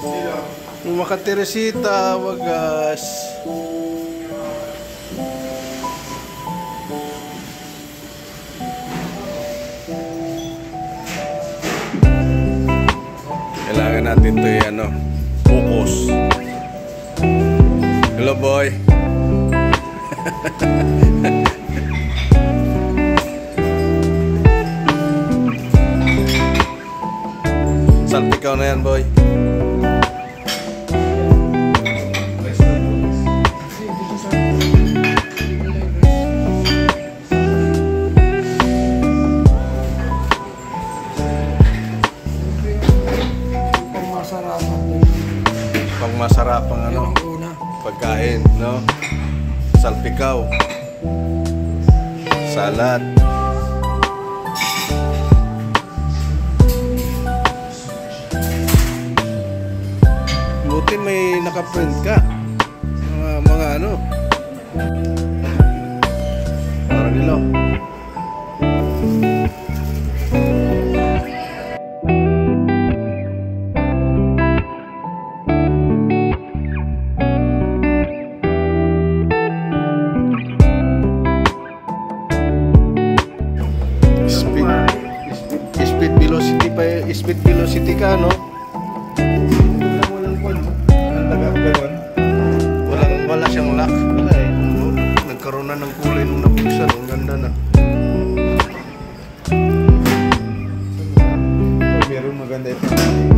Mga Teresita, wagas. Kailangan natin ito focus. Hello boy. Salpikaw na yan boy. Masarap ang pagkain, no? Salpikaw, salad. Buti may naka-print ka. Mga parang nilo. Speed velocity ka, no? Wala siyang lock. Wala eh. Nagkaroon na ng kulay nung nabuksan. Ang ganda na. Meron maganda ito.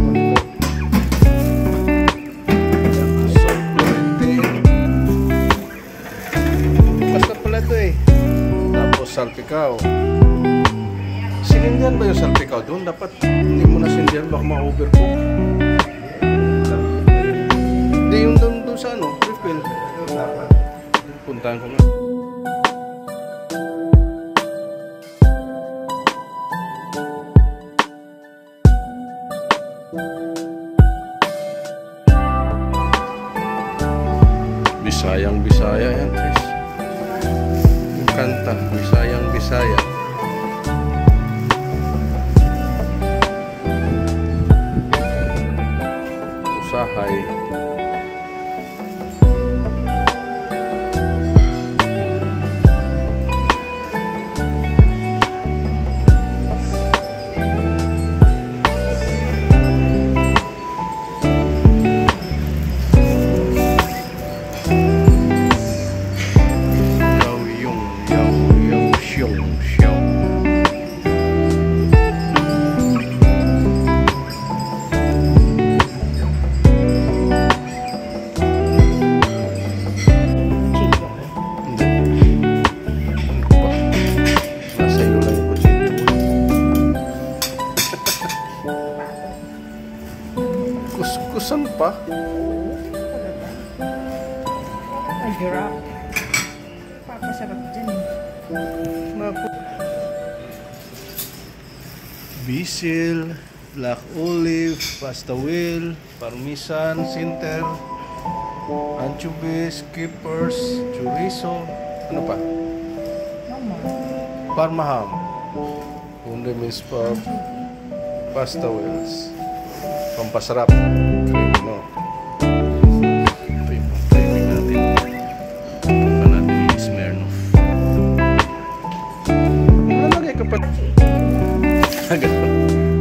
Basta pala ito eh. Tapos salpikaw. Sinindyan ba yung salpikaw doon? Dapat hindi mo na sinindyan, baka ma-overcook. Hindi yung doon sa refill. Puntahan ko nga. Bisayang Bisaya yan, Chris. Yung kanta, Bisayang Bisaya. Usahay. Kuskusan pa? Ay, hirap. Papasarap dyan eh. Basil, black olive, pasta wheel, parmesan, sinter, anchovies, capers, chorizo. Ano pa? Parma ham. Condiments pa. Pasta wheels. Pampasarap. No. Ito yung pang-timing natin. Ito natin yung Smirnoff. Nalagay ka pa. Agad pa.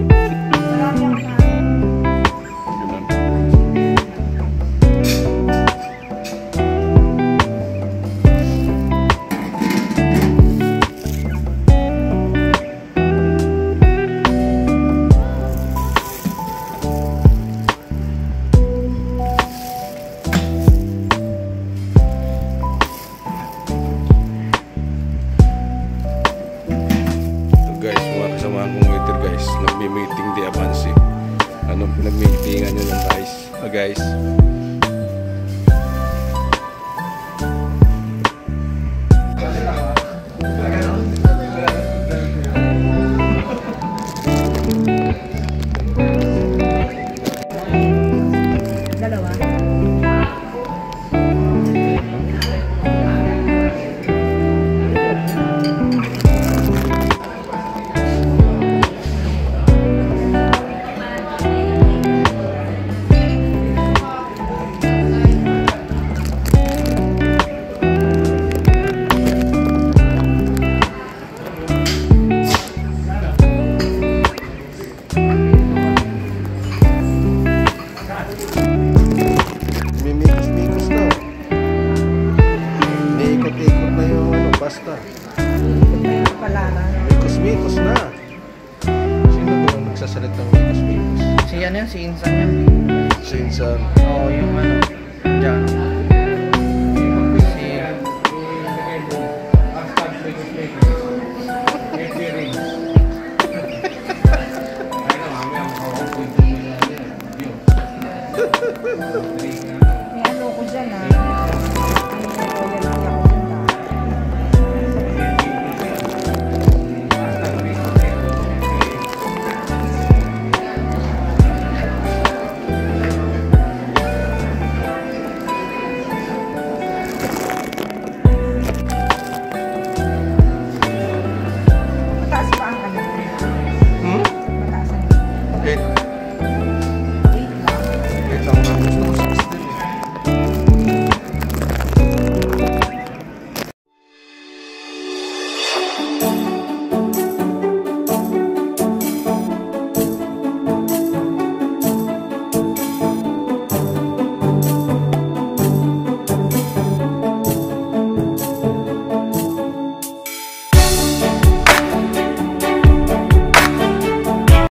Nagmi-meeting di Avansi. Anong pinag-meetingan nyo ng guys? Si ano yan, si Insan yan. Sinsan. Oo, yung ano, dyan.